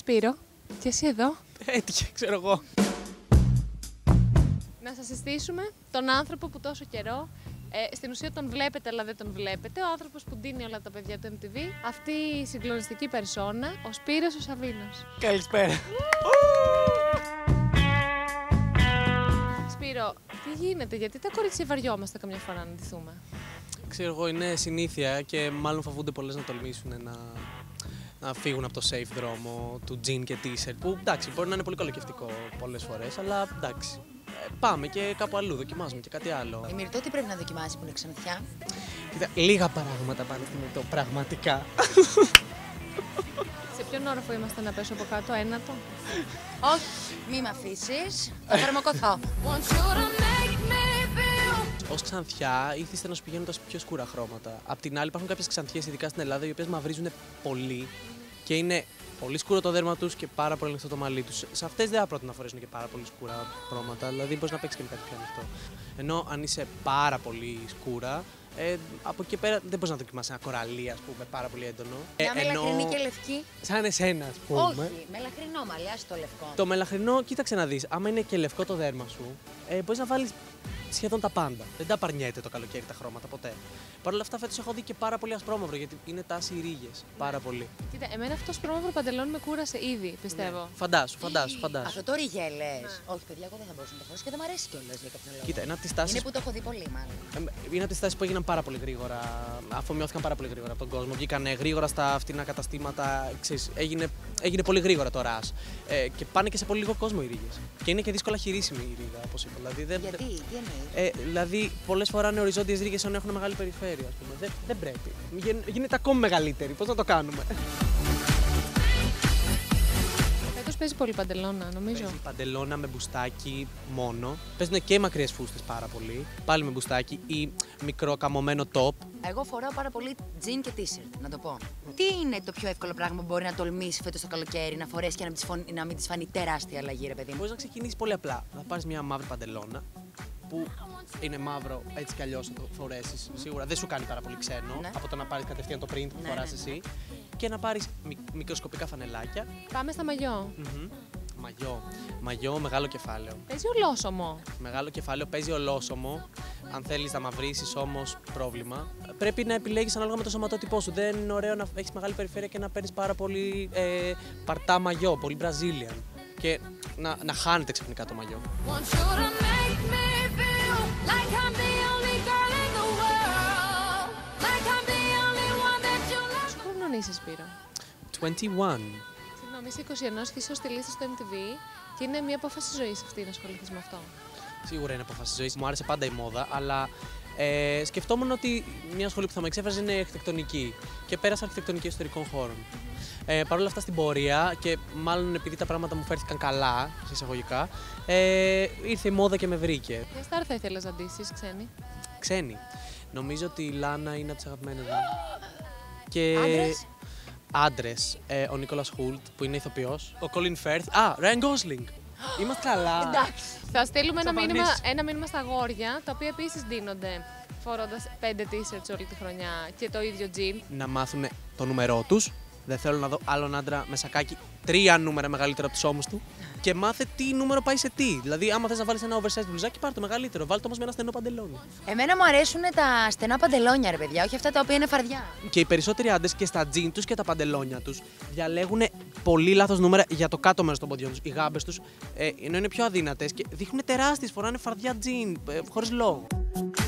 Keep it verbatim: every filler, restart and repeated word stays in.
Σπύρο, και εσύ εδώ. Έτυχε, ξέρω εγώ. Να σας συστήσουμε τον άνθρωπο που τόσο καιρό, ε, στην ουσία τον βλέπετε αλλά δεν τον βλέπετε, ο άνθρωπος που ντύνει όλα τα παιδιά του εμ τι βι, αυτή η συγκλονιστική περσόνα, ο Σπύρος ο Σαβίνος. Καλησπέρα. Σπύρο, τι γίνεται, γιατί τα κορίτσια βαριόμαστε καμιά φορά να ντυθούμε? Ξέρω εγώ, είναι συνήθεια και μάλλον φοβούνται πολλές να τολμήσουν να, να φύγουν από το safe δρόμο του jean και t-shirt. Που εντάξει, μπορεί να είναι πολύ καλοκαιευτικό πολλές φορές, αλλά εντάξει. Ε, πάμε και κάπου αλλού, δοκιμάζουμε και κάτι άλλο. Η Μυρτώ τι πρέπει να δοκιμάσει που είναι ξανθιά? Κοίτα, λίγα πράγματα πάνε στη Μυρτώ, πραγματικά. Σε ποιον όροφο είμαστε να πέσω από κάτω, ένατο? Όχι, μη με αφήσεις, θα θερμοκοθώ. Ως ξανθιά, ήθιστε να σου πηγαίνουν τα πιο σκούρα χρώματα. Απ' την άλλη, υπάρχουν κάποιες ξανθιές, ειδικά στην Ελλάδα, οι οποίες μαυρίζουν πολύ και είναι πολύ σκούρο το δέρμα τους και πάρα πολύ ανοιχτό το μαλλί τους. Σε αυτές δεν θα πρότεινα να φορέσουν και πάρα πολύ σκούρα χρώματα, δηλαδή μπορείς να παίξεις και με κάτι πιο ανοιχτό. Ενώ αν είσαι πάρα πολύ σκούρα, ε, από εκεί πέρα δεν μπορείς να δοκιμάσεις ένα κοραλί, ας πούμε, πάρα πολύ έντονο. Μια Ε, ενώ... μελαχρινή και λευκή. Σαν εσένα, ας πούμε. Όχι, μελαχρινό μαλλί, ας το λευκό. Το μελαχρινό, κοίταξε να δεις, άμα είναι και λευκό το δέρμα σου, ε, μπορείς να βάλεις σχεδόν τα πάντα. Δεν τα παρνιέται το καλοκαίρι τα χρώματα ποτέ. Παρ' όλα αυτά, φέτος έχω δει και πάρα πολύ ασπρόμαυρο, γιατί είναι τάση οι ρίγες. Πάρα πολύ. Κοίτα, εμένα αυτό το σπρώμαυρο παντελόνι με κούρασε ήδη, πιστεύω. Ναι. Φαντάσου, φαντάσου, φαντάσου. Αυτό το ριγέλες. Όχι, παιδιά, εγώ δεν θα μπορούσα να το φορέσω και δεν μου αρέσει κιόλας για κάποιον λόγο. Κοίτα, είναι από τις τάσεις. Είναι που το έχω δει πολύ, μάλλον. Είναι από τις τάσεις που έγιναν πάρα πολύ γρήγορα, αφομοιώθηκαν πάρα πολύ γρήγορα από τον κόσμο. Βγήκαν γρήγορα στα φτηνά καταστήματα, ξέρεις, έγινε, έγινε πολύ γρήγορα το ρας. Ε, και πάνε και σε πολύ λίγο κόσμο οι ρίγες. Και είναι και δύσκολα χειρίσιμη η ρίγα, όπως είπα. Δηλαδή, δεν, Γιατί, τι εννοείς? ε, δηλαδή, πολλές φορές είναι οριζόντιες ρίγες ενώ έχουν μεγάλη περιφέρεια, ας πούμε. Δεν, δεν πρέπει. Γι, γίνεται ακόμη μεγαλύτερη. Πώς να το κάνουμε? Φέτος παίζει πολύ παντελόνα, νομίζω. Παίζει παντελόνα με μπουστάκι μόνο. Παίζουν και οι μακριές φούστες πάρα πολύ. Πάλι με μπουστάκι ή μικρό καμωμένο top. Εγώ φοράω πάρα πολύ jean και t-shirt, να το πω. Τι είναι το πιο εύκολο πράγμα που μπορεί να τολμήσει φέτος το καλοκαίρι, να φορέσει και να μην της, φων... να μην της φανεί τεράστια αλλαγή, ρε παιδί μου? Μπορείς να ξεκινήσεις πολύ απλά. Θα πάρεις μια μαύρη παντελόνα που είναι μαύρο έτσι κι αλλιώς θα το φορέσεις. Σίγουρα δεν σου κάνει πάρα πολύ ξένο, ναι, από το να πάρεις κατευθείαν το print που ναι, φοράς ναι, ναι. εσύ. Και να πάρεις μικ μικροσκοπικά φανελάκια. Πάμε στα μαγιό. Mm-hmm. Μαγιό. Μαγιό, μεγάλο κεφάλαιο. Παίζει ολόσωμο. Μεγάλο κεφάλαιο, παίζει ολόσωμο. Αν θέλεις να μαυρίσεις όμως, πρόβλημα. Πρέπει να επιλέγεις ανάλογα με το σωματότυπό σου. Δεν είναι ωραίο να έχεις μεγάλη περιφέρεια και να παίρνεις πάρα πολύ ε, παρτά μαγιό, πολύ Brazilian. Και να, να χάνεται ξαφνικά το μαγιό. Πόσο χρονών είσαι, Σπύρο? είκοσι ένα. Συγγνώμη, είσαι είκοσι ένα και είσαι στη λίστα στο εμ τι βι και είναι μια απόφαση ζωής αυτή να ασχοληθείς με αυτό. Σίγουρα είναι απόφαση ζωής. Μου άρεσε πάντα η μόδα, αλλά ε, σκεφτόμουν ότι μια σχολή που θα με εξέφραζε είναι αρχιτεκτονική. Και πέρασα αρχιτεκτονική εσωτερικών χώρων. Ε, Παρ' όλα αυτά στην πορεία και μάλλον επειδή τα πράγματα μου φέρθηκαν καλά, σε εισαγωγικά, ε, ήρθε η μόδα και με βρήκε. Ποια στάρ θα ήθελες να ντύσεις, ξένη? Ξένη. Νομίζω ότι η Λάνα είναι από τις αγαπημένες μου. Και Άντρες? άντρες. Ε, ο Νίκολας Χουλτ που είναι ηθοποιός. Ο Κόλιν Φέρθ. Α, Ράιν Γκόσλινγκ. Είμαστε καλά. Εντάξει. Θα στείλουμε ένα μήνυμα, Τσαπανίς. ένα μήνυμα στα αγόρια, τα οποία επίσης ντύνονται φορώντας πέντε t-shirts όλη τη χρονιά και το ίδιο jean. Να μάθουν το νούμερό τους. Δεν θέλω να δω άλλον άντρα με σακάκι τρία νούμερα μεγαλύτερο από τους ώμους του. Και μάθε τι νούμερο πάει σε τι. Δηλαδή, άμα θες να βάλεις ένα oversized μπλουζάκι, πάρ' το μεγαλύτερο. Βάλτε όμως με ένα στενό παντελόνι. Εμένα μου αρέσουν τα στενά παντελόνια, ρε παιδιά, όχι αυτά τα οποία είναι φαρδιά. Και οι περισσότεροι άντρες και στα τζιν τους και τα παντελόνια τους διαλέγουν πολύ λάθος νούμερα για το κάτω μέρος των ποδιών τους. Οι γάμπες τους, ε, ενώ είναι πιο αδύνατες και δείχνουν τεράστιες, φοράνε φαρδιά τζιν, ε, χωρίς λόγο.